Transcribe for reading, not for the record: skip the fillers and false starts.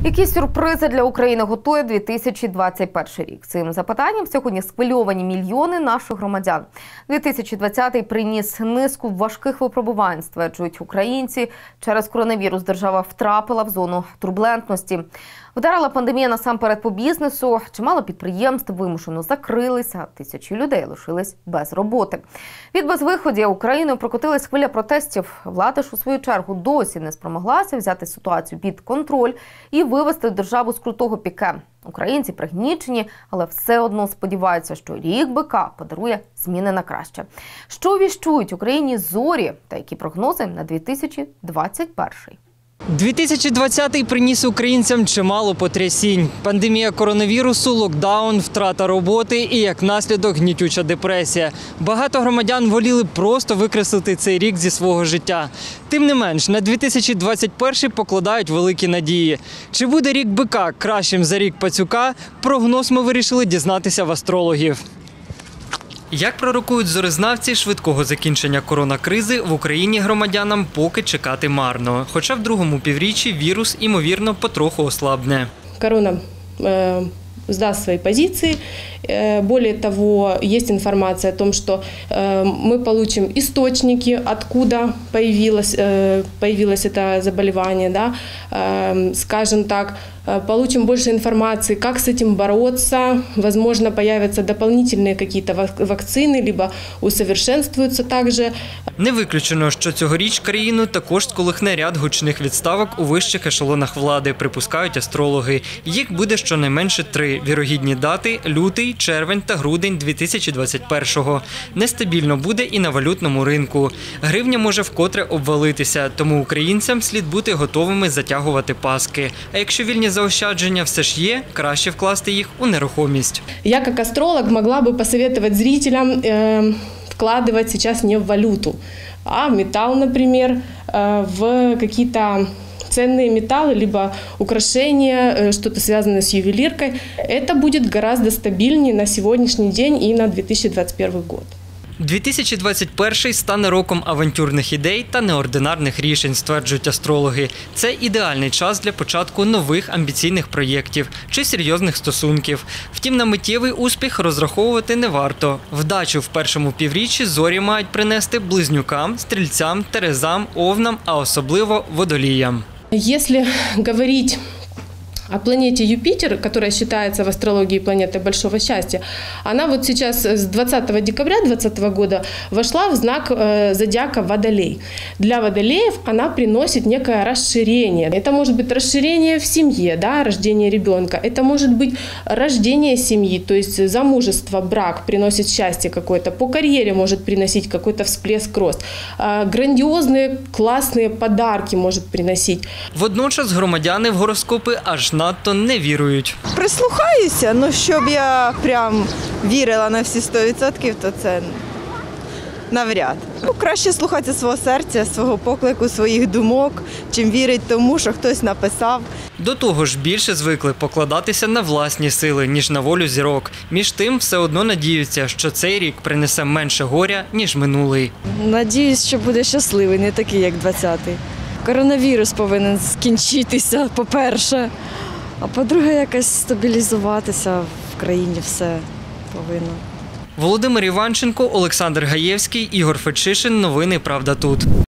Які сюрпризи для України готує 2021 рік? Цим запитанням сьогодні схвильовані мільйони наших громадян. 2020-й приніс низку важких випробувань, стверджують українці. Через коронавірус держава втрапила в зону турбулентності. Вдарила пандемія насамперед по бізнесу. Чимало підприємств вимушено закрилися, а тисячі людей лишились без роботи. Від безвиходя Україною прокотилась хвиля протестів. Влада ж у свою чергу досі не спромоглася взяти ситуацію під контроль і вивести державу з крутого піке. Українці пригнічені, але все одно сподіваються, що рік бика подарує зміни на краще. Що віщують Україні зорі та які прогнози на 2021? 2020-й приніс українцям чимало потрясінь. Пандемія коронавірусу, локдаун, втрата роботи і, як наслідок, гнітюча депресія. Багато громадян воліли просто викреслити цей рік зі свого життя. Тим не менш, на 2021-й покладають великі надії. Чи буде рік бика кращим за рік пацюка? Прогноз ми вирішили дізнатися в астрологів. Як пророкують зорезнавці, швидкого закінчення коронакризи в Україні громадянам поки чекати марно. Хоча в другому півріччі вірус, ймовірно, потроху ослабне. Корона сдаст свои позиции. Более того, есть информация о том, что мы получим источники, откуда появилось это заболевание, да? Скажем так, получим больше информации, как с этим бороться. Возможно, появятся дополнительные какие-то вакцины, либо усовершенствуются также. Не виключено, що цьогоріч країну також сколихне ряд гучних відставок у вищих ешелонах влади, припускають астрологи. Їх буде щонайменше 3 вірогідні дати – лютий, червень та грудень 2021-го. Нестабільно буде і на валютному ринку. Гривня може вкотре обвалитися, тому українцям слід бути готовими затягувати паски. А якщо вільні заощадження все ж є, краще вкласти їх у нерухомість. Я, як астролог, могла бы посоветовать зрителям вкладывать сейчас не в валюту, а в металл, например, в какие-то ценные металлы, либо украшения, что-то связанное с ювелиркой. Это будет гораздо стабильнее на сегодняшний день и на 2021 год. 2021 стане роком авантюрних ідей та неординарних рішень, стверджують астрологи. Це ідеальний час для початку нових амбіційних проєктів чи серйозних стосунків. Втім, на миттєвий успіх розраховувати не варто. Вдачу в першому півріччі зорі мають принести близнюкам, стрільцям, терезам, овнам, а особливо водоліям. Если говорить о планете Юпитер, которая считается в астрологии планетой большого счастья, она вот сейчас с 20 декабря 2020 года вошла в знак зодиака Водолей. Для водолеев она приносит некое расширение. Это может быть расширение в семье, да, рождение ребенка. Это может быть рождение семьи, то есть замужество, брак приносит счастье какое-то. По карьере может приносить какой-то всплеск, рост. Грандиозные, классные подарки может приносить. Водночас громадяни в гороскопи аж надто не вірують. Прислухаюся, але щоб я прям вірила на всі 100%, то це навряд. Краще слухатися свого серця, свого поклику, своїх думок, чим вірить тому, що хтось написав. До того ж, більше звикли покладатися на власні сили, ніж на волю зірок. Між тим, все одно надіються, що цей рік принесе менше горя, ніж минулий. Надіюсь, що буде щасливий, не такий, як 20-й. Коронавірус повинен скінчитися, по-перше. А по-друге, якось стабілізуватися в країні все повинно. Володимир Іванченко, Олександр Гаєвський, Ігор Федчишин. Новини «Правда тут».